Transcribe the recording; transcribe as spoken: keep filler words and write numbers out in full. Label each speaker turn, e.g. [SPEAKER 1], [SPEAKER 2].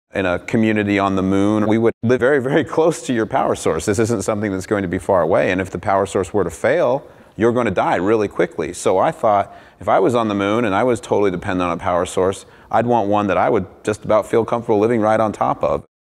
[SPEAKER 1] in a community on the moon, we would live very, very close to your power source. This isn't something that's going to be far away. And if the power source were to fail, you're going to die really quickly. So I thought, if I was on the moon and I was totally dependent on a power source, I'd want one that I would just about feel comfortable living right on top of.